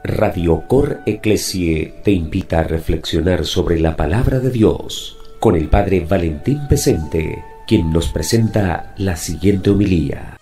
Radio Cor Ecclesiae te invita a reflexionar sobre la palabra de Dios con el Padre Valentín Pesente, quien nos presenta la siguiente homilía.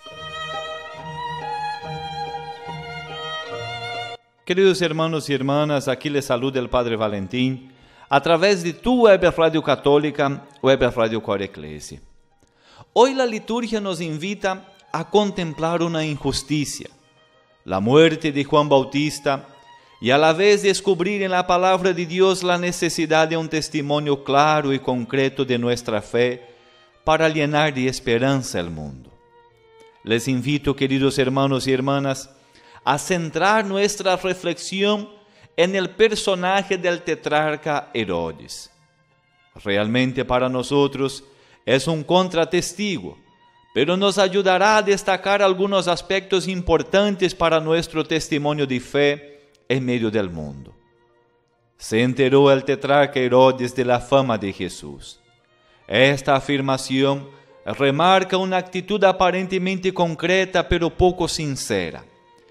Queridos hermanos y hermanas, aquí les saluda el Padre Valentín a través de tu web radio católica, web Radio Cor Ecclesiae. Hoy la liturgia nos invita a contemplar una injusticia, la muerte de Juan Bautista, y a la vez descubrir en la palabra de Dios la necesidad de un testimonio claro y concreto de nuestra fe para llenar de esperanza el mundo. Les invito, queridos hermanos y hermanas, a centrar nuestra reflexión en el personaje del tetrarca Herodes. Realmente para nosotros es un contratestigo, pero nos ayudará a destacar algunos aspectos importantes para nuestro testimonio de fe en medio del mundo. Se enteró el tetrarca Herodes de la fama de Jesús. Esta afirmación remarca una actitud aparentemente concreta pero poco sincera.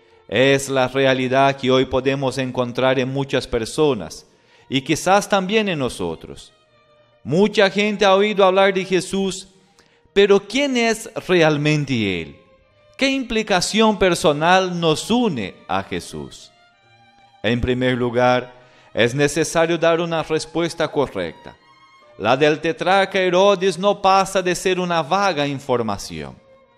Es la realidad que hoy podemos encontrar en muchas personas y quizás también en nosotros. Mucha gente ha oído hablar de Jesús, pero ¿quién es realmente Él? ¿Qué implicación personal nos une a Jesús? En primer lugar, es necesario dar una respuesta correcta. La del tetrarca Herodes no pasa de ser una vaga información.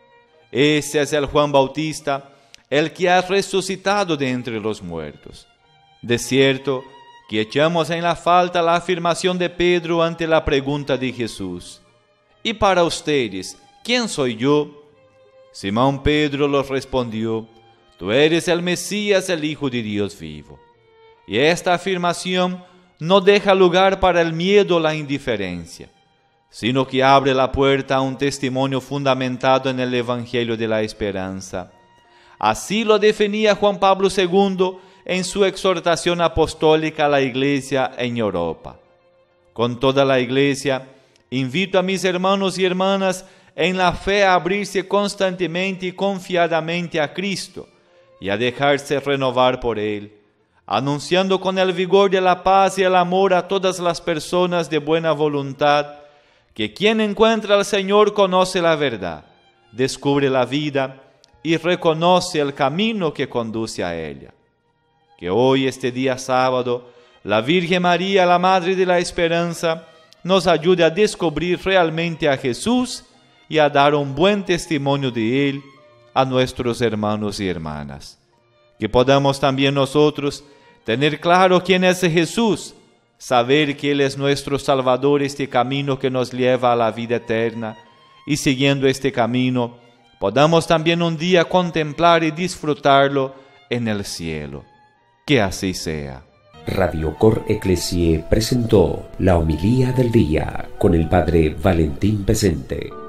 Ese es el Juan Bautista, el que ha resucitado de entre los muertos. De cierto que echamos en la falta la afirmación de Pedro ante la pregunta de Jesús: ¿y para ustedes, quién soy yo? Simón Pedro los respondió: tú eres el Mesías, el Hijo de Dios vivo. Y esta afirmación no deja lugar para el miedo o la indiferencia, sino que abre la puerta a un testimonio fundamentado en el Evangelio de la Esperanza. Así lo definía Juan Pablo II en su exhortación apostólica a la Iglesia en Europa. Con toda la Iglesia, invito a mis hermanos y hermanas en la fe a abrirse constantemente y confiadamente a Cristo y a dejarse renovar por Él, anunciando con el vigor de la paz y el amor a todas las personas de buena voluntad, que quien encuentra al Señor conoce la verdad, descubre la vida y reconoce el camino que conduce a ella. Que hoy, este día sábado, la Virgen María, la Madre de la Esperanza, nos ayude a descubrir realmente a Jesús y a dar un buen testimonio de Él a nuestros hermanos y hermanas. Que podamos también nosotros tener claro quién es Jesús, saber que Él es nuestro Salvador, este camino que nos lleva a la vida eterna, y siguiendo este camino, podamos también un día contemplar y disfrutarlo en el cielo. Que así sea. Radio Cor Ecclesiae presentó la homilía del día con el Padre Valentín Pesente.